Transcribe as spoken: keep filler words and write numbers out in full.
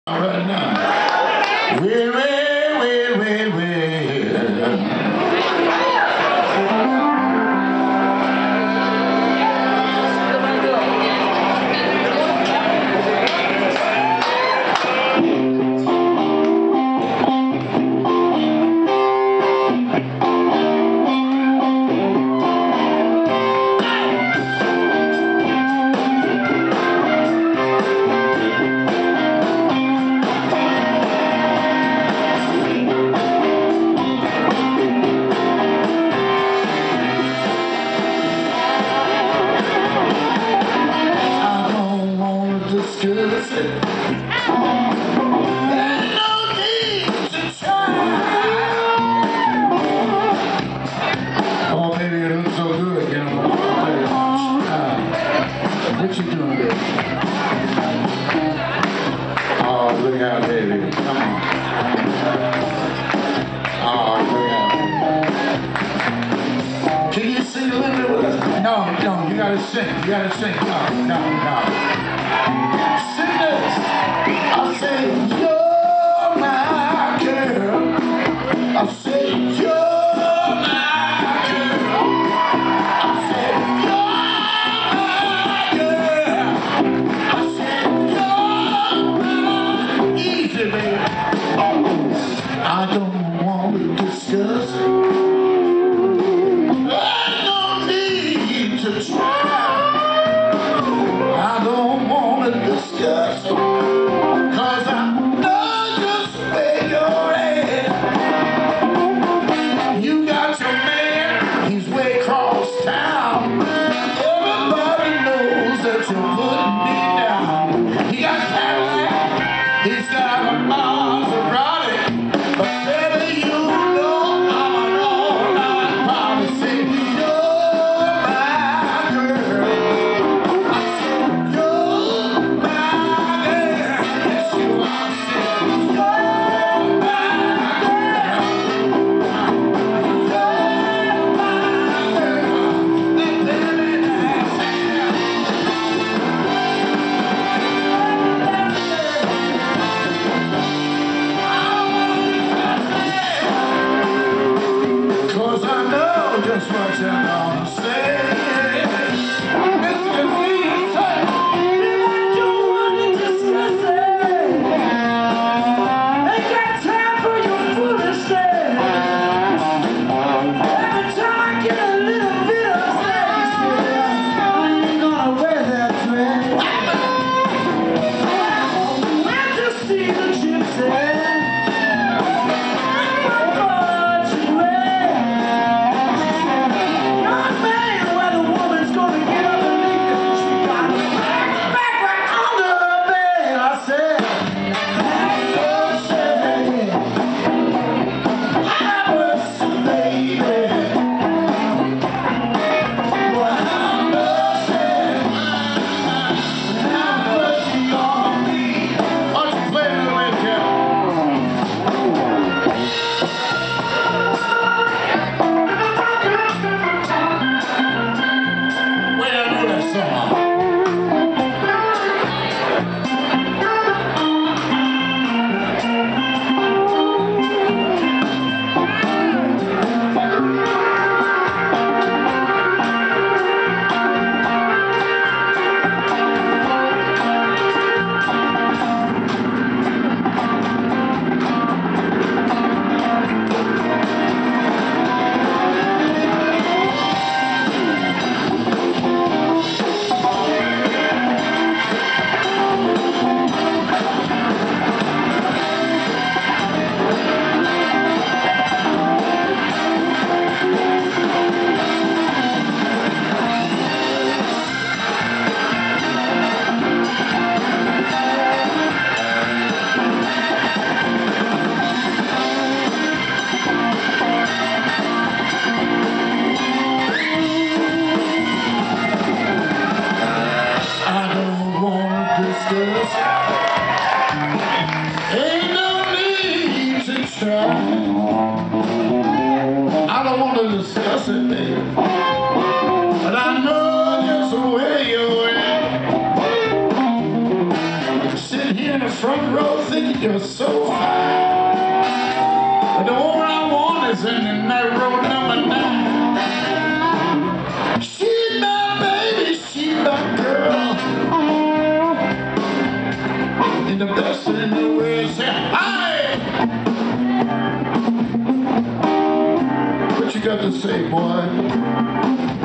Right now. Well, well, well, well, well. Discuss it. There's no need to try. Oh, baby, it looks so good, you know. Uh, what you doing, baby? Oh, look out, baby. Come on. Oh, look out. Can you sing a little bit with us? No, no, you gotta sing. You gotta sing. No, no, no. Sing this. I say, you're my girl. I say, you're my girl. I say, you're my girl. I say, you're my easy, baby. I don't want to discuss it. There's no need to try. I don't want to discuss it, cause I know just where you're at. You got your man, he's way across town. Everybody knows that you're putting me down. He got Cadillac, he's got a Maserati, but baby, you know I'm an all-night party. Say, you're my girl. Just what you're gonna say. Mister Lee, say, I don't want to discuss it. Ain't got time for your foolishness. Every time I get a little bit upset, you say, I ain't gonna wear that dress. I went to see the gypsy. Ain't no need to try. I don't want to discuss it, baby, but I know just where you're at. Sitting here in the front row. baby, you're so fine. But the one I want is in that road number nine. She's my baby, she's my girl. And the best in the world say, hi! What you got to say, boy?